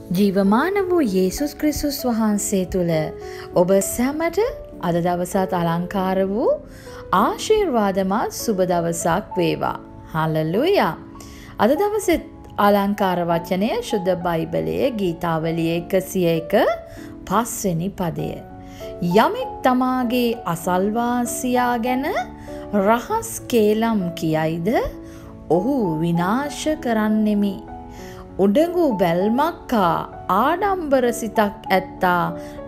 ජීවමාන වූ යේසුස් ක්‍රිස්තුස් වහන්සේ තුළ ඔබ සැමට අද දවසත් අලංකාර වූ ආශිර්වාදමත් සුබ දවසක් වේවා. හල්ලෙලූයා. අද දවසෙත් අලංකාර වචනය ශුද්ධ බයිබලයේ ගීතාවලිය 101 5 වෙනි පදය. යමෙක් තමාගේ අසල්වාසියා ගැන රහස් කේලම් කියයිද ඔහු විනාශ කරන්නෙමි. උඩඟු බැල්මක්කා ආඩම්බර සිතක් ඇත්තා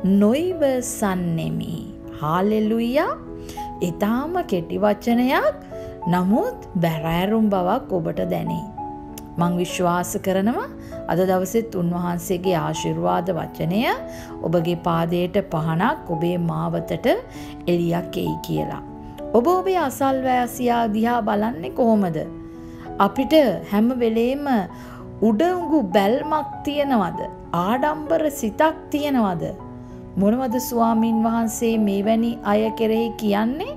නොයිවසන්නෙමි. හාලෙලුයා. ඊටාම කෙටි වචනයක් නමුත් බැරෑරුම් බවක් ඔබට දැනේ. මං විශ්වාස කරනවා අද දවසෙත් උන්වහන්සේගේ ආශිර්වාද වචනය ඔබගේ පාදයට පහනක් ඔබේ මාවතට එළියක් එයි කියලා. ඔබ ඔබේ අසල්වැසියා දිහා බලන්නේ කොහොමද? අපිට හැම වෙලේම උඩඟු බැල්මක් තියනවද? ආඩම්බර සිතක් තියනවද? මොනවද ස්වාමින් වහන්සේ මේවැනි අය කෙරෙහි කියන්නේ?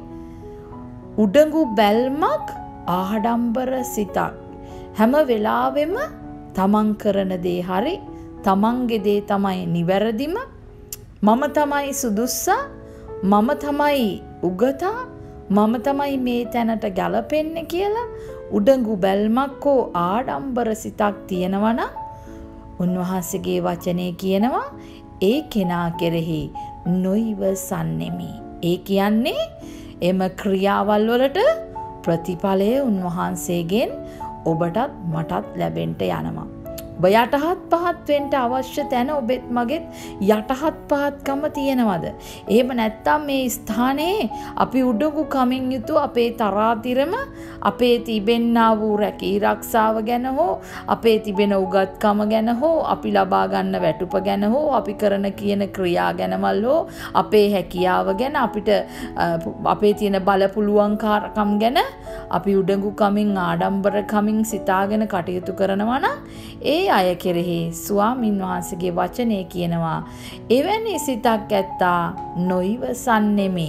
උඩඟු බැල්මක් ආඩම්බර සිතක්. හැම වෙලාවෙම තමන් කරන දේ හරි, තමන්ගේ දේ තමයි නිවැරදිම, මම තමයි සුදුස්සා, මම තමයි උගතා, මම තමයි මේ තැනට ගැලපෙන්නේ කියලා උඩඟු බැල්මක් හෝ ආඩම්බර සිතක් තියෙනවනම් උන්වහන්සේගේ වචනේ කියනවා ඒ කෙනා කෙරෙහි නොයිවසන්නෙමි. ඒ කියන්නේ එම ක්‍රියාවල් වලට ප්‍රතිඵලය උන්වහන්සේගෙන් ඔබටත් මටත් ලැබෙන්න යනවා. ඔබ යටහත් පහත් වෙන්න අවශ්‍ය තැන ඔබෙත් මගෙත් යටහත් පහත්කම තියෙනවද? එහෙම නැත්නම් මේ ස්ථානයේ අපි උඩඟු කමින් යුතු අපේ තරාතිරම, අපේ තිබෙන්නා වූ රැකී ආරක්ෂාව ගැන හෝ, අපේ තිබෙන උගත්කම ගැන හෝ, අපි ලබා ගන්න වැටුප ගැන හෝ, අපි කරන කියන ක්‍රියා ගැනමල් හෝ, අපේ හැකියාව ගැන, අපිට අපේ තියෙන බල පුළුවන්කාරකම් ගැන අපි උඩඟු කමින් ආඩම්බර කමින් සිතාගෙන කටයුතු කරනවා නම් ඒ අය කෙරෙහි ස්වාමින් වහන්සේගේ වචනේ කියනවා එවැනි සිතක් ඇත්තා නොයිවසන්නෙමි.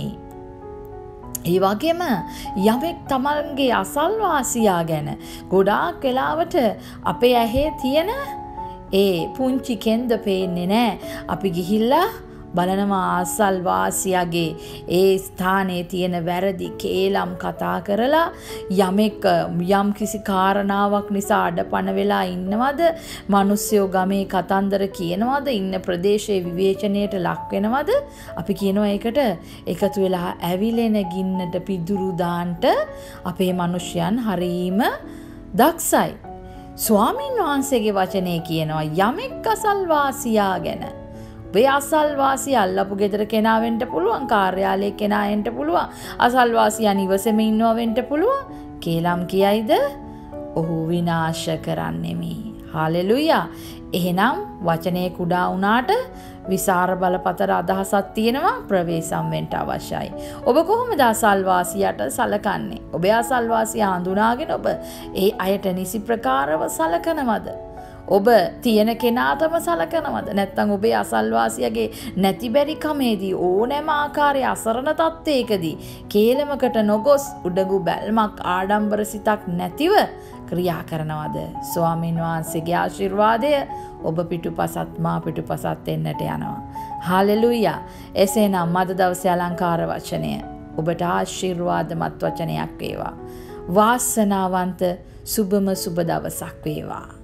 ඒ වගේම යමෙක් තමන්ගේ අසල්වාසියා ගැන ගොඩාක් වෙලාවට අපේ ඇහි තියෙන ඒ පුංචි කෙන්ද පේන්නේ නැහැ. අපි ගිහිල්ලා බලනවා අසල්වාසියාගේ ඒ ස්ථානයේ තියෙන වැරදි කේලම් කතා කරලා යමෙක් යම් කිසි කාරණාවක් නිසා අඩපණ වෙලා ඉන්නවද? මිනිස්සුયો ගමේ කතන්දර කියනවද? ඉන්න ප්‍රදේශයේ විවේචනයට ලක් වෙනවද? අපි කියනවා ඒකට එකතු වෙලා ඇවිලෙන ගින්නට පිදුරු දාන්න අපේ මිනිසයන් හරීම දක්ෂයි. ස්වාමින් වහන්සේගේ වචනේ කියනවා යමෙක් අසල්වාසියා ගැන, ඔබේ අසල්වාසියා අල්ලපු ගෙදර කෙනා වෙන්න පුළුවන්, කාර්යාලයේ කෙනා වෙන්න පුළුවන්, අසල්වාසියා නිවසේම ඉන්නවා වෙන්න පුළුවන්. කේලම් කියයිද ඔහු විනාශ කරන්නෙමි. හාලෙලුයා. එහෙනම් වචනේ කුඩා වුණාට විසර බලපතර අදහසක් තියෙනවා, ප්‍රවේශම් වෙන්න අවශ්‍යයි. ඔබ කොහොමද අසල්වාසියාට සලකන්නේ? ඔබේ අසල්වාසියා හඳුනාගෙන ඔබ ඒ අයට නිසි ප්‍රකාරව සලකනවද? ඔබ තියෙන කෙනාටම සලකනවද? නැත්නම් ඔබේ අසල්වාසියාගේ නැති බැරි කමේදී ඕනෑම ආකාරයේ අසරණ තත්ත්වයකදී කේලමකට නොගොස් උඩඟු බැල්මක් ආඩම්බර සිතක් නැතිව ක්‍රියා කරනවද? ස්වාමින් වහන්සේගේ ආශිර්වාදය ඔබ පිටුපසත් මා පිටුපසත් එන්නට යනවා. හාලෙලූයා. එසේනම් අද දවසේ අලංකාර වචනය ඔබට ආශිර්වාදමත් වචනයක් වේවා. වාසනාවන්ත සුබම සුබ දවසක් වේවා.